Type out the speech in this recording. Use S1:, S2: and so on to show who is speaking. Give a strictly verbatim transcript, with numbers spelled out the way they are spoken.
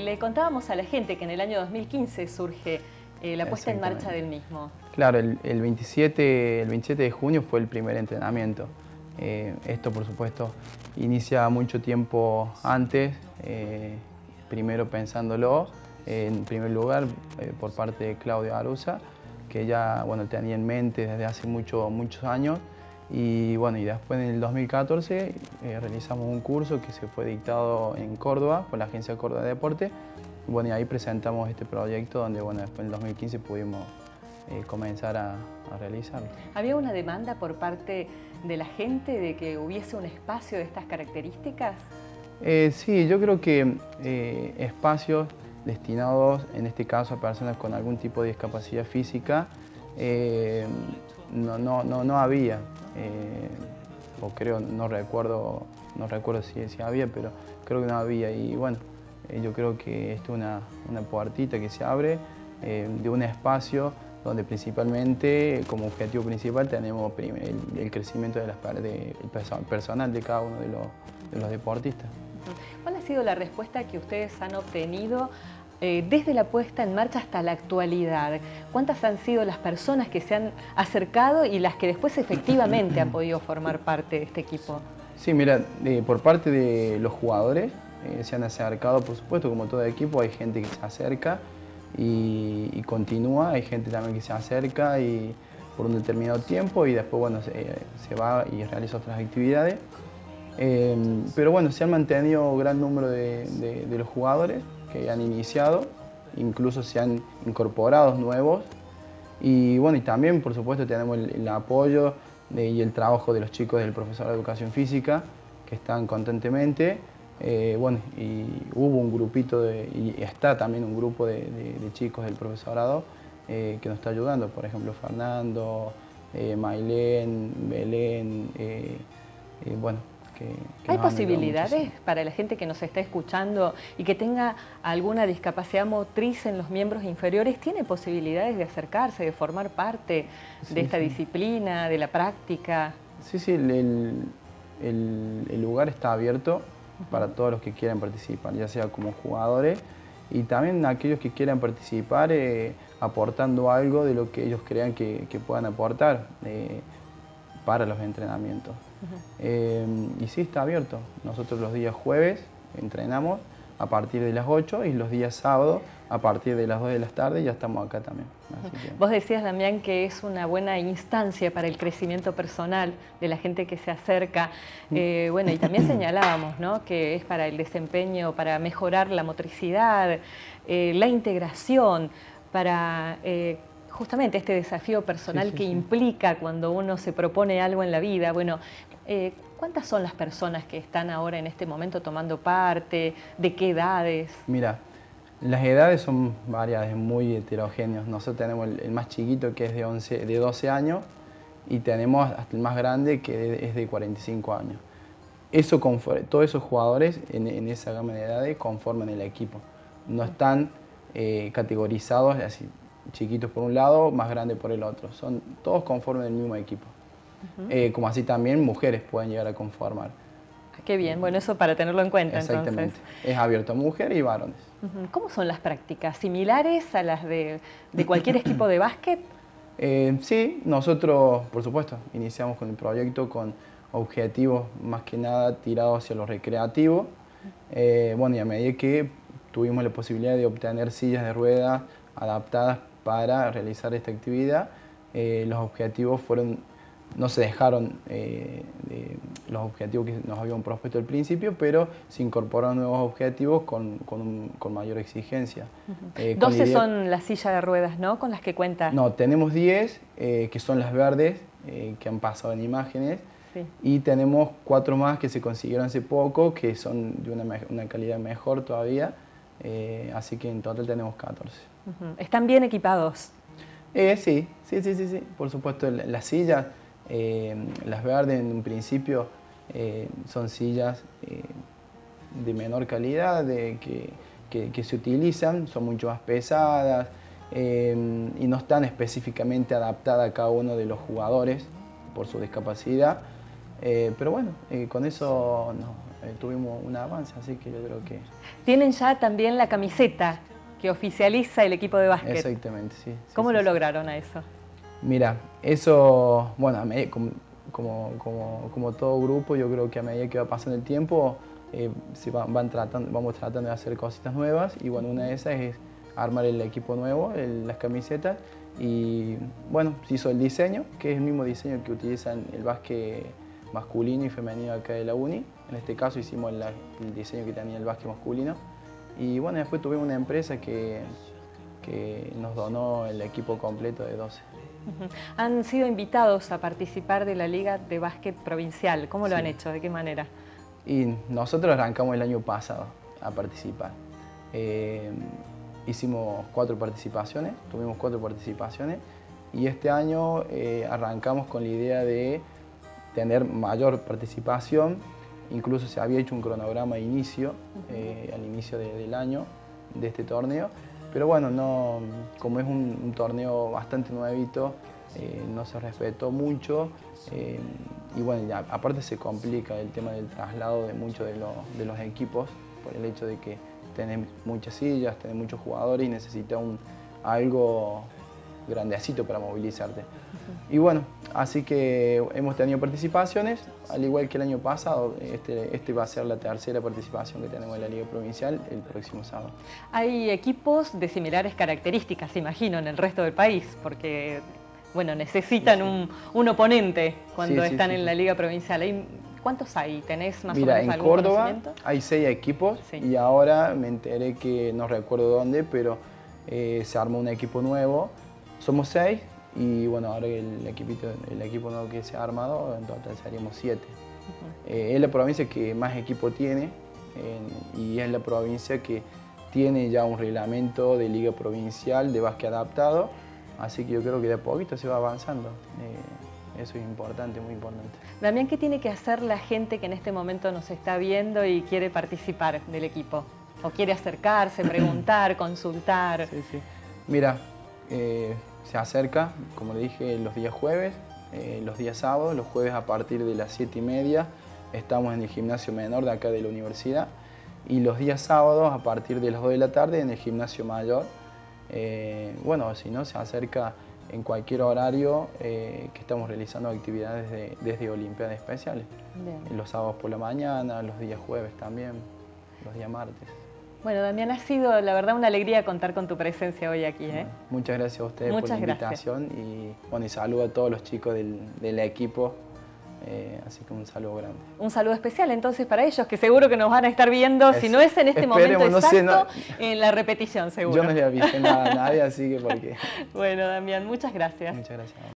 S1: le contábamos a la gente que en el año dos mil quince surge eh, la puesta en marcha del mismo.
S2: Claro, el, el, veintisiete, el veintisiete de junio fue el primer entrenamiento. Eh, esto, por supuesto, inicia mucho tiempo antes, eh, primero pensándolo, eh, en primer lugar, eh, por parte de Claudio Aruza, que ya bueno, tenía en mente desde hace mucho, muchos años. Y, bueno, y después, en el dos mil catorce, eh, realizamos un curso que se fue dictado en Córdoba, por la Agencia Córdoba de Deporte. Y, bueno, y ahí presentamos este proyecto donde, bueno, después en el dos mil quince pudimos eh, comenzar a, a realizarlo.
S1: ¿Había una demanda por parte de la gente de que hubiese un espacio de estas características?
S2: Eh, sí, yo creo que eh, espacios destinados, en este caso, a personas con algún tipo de discapacidad física, eh, no, no, no, no había. Eh, o creo, no recuerdo, no recuerdo si, si había, pero creo que no había. Y bueno, eh, yo creo que esto es una, una puertita que se abre eh, de un espacio donde principalmente, como objetivo principal, tenemos el, el crecimiento de las, de, el personal de cada uno de los, de los deportistas.
S1: ¿Cuál ha sido la respuesta que ustedes han obtenido eh, desde la puesta en marcha hasta la actualidad? ¿Cuántas han sido las personas que se han acercado y las que después efectivamente han podido formar parte de este equipo?
S2: Sí, mira, eh, por parte de los jugadores eh, se han acercado, por supuesto, como todo equipo, hay gente que se acerca y, y continúa, hay gente también que se acerca y por un determinado tiempo y después, bueno, se, se va y realiza otras actividades. Eh, pero bueno, se han mantenido gran número de, de, de los jugadores que han iniciado, incluso se han incorporado nuevos y bueno, y también por supuesto tenemos el, el apoyo de, y el trabajo de los chicos del profesor de educación física que están constantemente, eh, bueno, y hubo un grupito de, y está también un grupo de, de, de chicos del profesorado eh, que nos está ayudando, por ejemplo Fernando, eh, Mailén, Belén, eh, eh, bueno. Que, que
S1: ¿Hay posibilidades para la gente que nos está escuchando y que tenga alguna discapacidad motriz en los miembros inferiores? ¿Tiene posibilidades de acercarse, de formar parte
S2: sí,
S1: de esta
S2: sí.
S1: disciplina, de la práctica?
S2: Sí, sí, el, el, el lugar está abierto para todos los que quieran participar, ya sea como jugadores y también aquellos que quieran participar eh, aportando algo de lo que ellos crean que, que puedan aportar eh, para los entrenamientos. Uh-huh. eh, y sí, está abierto. Nosotros los días jueves entrenamos a partir de las ocho y los días sábados a partir de las dos de la tarde ya estamos acá también. Así que...
S1: Vos decías, Damián, que es una buena instancia para el crecimiento personal de la gente que se acerca. Eh, bueno, y también señalábamos, ¿no?, que es para el desempeño, para mejorar la motricidad, eh, la integración, para... Eh, justamente este desafío personal sí, sí, que sí. implica cuando uno se propone algo en la vida. Bueno, eh, ¿cuántas son las personas que están ahora en este momento tomando parte? ¿De qué edades?
S2: Mira, las edades son varias, muy heterogéneas. Nosotros tenemos el, el más chiquito que es de, once, de doce años y tenemos hasta el más grande que es de cuarenta y cinco años. Eso, todos esos jugadores en, en esa gama de edades conforman el equipo. No están eh, categorizados así, chiquitos por un lado, más grandes por el otro. Son todos conforman el mismo equipo. Uh-huh. eh, como así también mujeres pueden llegar a conformar.
S1: Qué bien, bueno, eso para tenerlo en cuenta.
S2: Exactamente.
S1: Entonces.
S2: Es abierto a mujeres y varones.
S1: Uh-huh. ¿Cómo son las prácticas? ¿Similares a las de, de cualquier equipo de básquet?
S2: Eh, sí, nosotros, por supuesto, iniciamos con el proyecto con objetivos más que nada tirados hacia lo recreativo. Eh, bueno, y a medida que tuvimos la posibilidad de obtener sillas de ruedas adaptadas para realizar esta actividad, eh, los objetivos fueron, no se dejaron eh, de los objetivos que nos habían propuesto al principio, pero se incorporaron nuevos objetivos con, con, un, con mayor exigencia.
S1: Uh-huh. eh, doce idea... son las sillas de ruedas, ¿no?, con las que cuenta.
S2: No, tenemos diez, eh, que son las verdes, eh, que han pasado en imágenes, sí. Y tenemos cuatro más que se consiguieron hace poco, que son de una, una calidad mejor todavía, eh, así que en total tenemos catorce.
S1: Uh-huh. ¿Están bien equipados?
S2: Eh, sí, sí, sí, sí, sí, por supuesto. Las la sillas, eh, las verdes en un principio eh, son sillas eh, de menor calidad, de, que, que, que se utilizan, son mucho más pesadas eh, y no están específicamente adaptadas a cada uno de los jugadores por su discapacidad. Eh, pero bueno, eh, con eso no, eh, tuvimos un avance, así que yo creo que...
S1: Tienen ya también la camiseta que oficializa el equipo de básquet.
S2: Exactamente, sí.
S1: ¿Cómo
S2: sí,
S1: lo
S2: sí,
S1: lograron a eso?
S2: Mira, eso, bueno, a medida, como, como, como, como todo grupo, yo creo que a medida que va pasando el tiempo, eh, se van, van tratando, vamos tratando de hacer cositas nuevas y bueno, una de esas es armar el equipo nuevo, el, las camisetas y bueno, se hizo el diseño, que es el mismo diseño que utilizan el básquet masculino y femenino acá de la Uni. En este caso hicimos la, el diseño que tenía el básquet masculino y bueno, después tuvimos una empresa que, que nos donó el equipo completo de doce.
S1: Han sido invitados a participar de la Liga de Básquet Provincial. ¿Cómo lo
S2: Sí.
S1: han hecho? ¿De qué manera?
S2: Y nosotros arrancamos el año pasado a participar. Eh, hicimos cuatro participaciones, tuvimos cuatro participaciones y este año eh, arrancamos con la idea de tener mayor participación. Incluso se había hecho un cronograma de inicio, eh, al inicio de, del año de este torneo. Pero bueno, no, como es un, un torneo bastante nuevito, eh, no se respetó mucho eh, y bueno, ya, aparte se complica el tema del traslado de muchos de, lo, de los equipos por el hecho de que tenés muchas sillas, tenés muchos jugadores y necesitas un, algo grandecito para movilizarte. Uh-huh. Y bueno, así que hemos tenido participaciones, al igual que el año pasado, este, este va a ser la tercera participación que tenemos en la Liga Provincial el próximo sábado.
S1: Hay equipos de similares características, imagino, en el resto del país, porque bueno, necesitan sí, sí. Un, un oponente cuando sí, sí, están sí, en sí. la Liga Provincial. ¿Hay, ¿Cuántos hay? ¿Tenés más
S2: Mira,
S1: o menos
S2: en
S1: algún
S2: Córdoba
S1: conocimiento?
S2: Hay seis equipos sí. y ahora me enteré que, no recuerdo dónde, pero eh, se armó un equipo nuevo. Somos seis y bueno, ahora el, equipito, el equipo nuevo que se ha armado, en total seríamos siete. Uh-huh. eh, es la provincia que más equipo tiene en, y es la provincia que tiene ya un reglamento de liga provincial de básquet adaptado, así que yo creo que de a poquito se va avanzando. Eh, eso es importante, muy importante.
S1: Damián, ¿qué tiene que hacer la gente que en este momento nos está viendo y quiere participar del equipo? ¿O quiere acercarse, preguntar, consultar?
S2: Sí, sí. Mira, eh, se acerca, como le dije, los días jueves, eh, los días sábados, los jueves a partir de las siete y media estamos en el gimnasio menor de acá de la universidad y los días sábados a partir de las dos de la tarde en el gimnasio mayor. Eh, bueno, si no, se acerca en cualquier horario eh, que estamos realizando actividades de, desde Olimpiadas Especiales. Bien. Los sábados por la mañana, los días jueves también, los días martes.
S1: Bueno, Damián, ha sido la verdad una alegría contar con tu presencia hoy aquí. ¿eh?
S2: Bueno, muchas gracias a ustedes
S1: muchas
S2: por la invitación
S1: gracias.
S2: y, bueno, y saludo a todos los chicos del, del equipo. Eh, así que un saludo grande.
S1: Un saludo especial entonces para ellos, que seguro que nos van a estar viendo, es, si no es en este momento exacto, no sé, no, en la repetición seguro.
S2: Yo no le avisé nada a nadie, así que porque...
S1: Bueno, Damián, muchas gracias.
S2: Muchas gracias.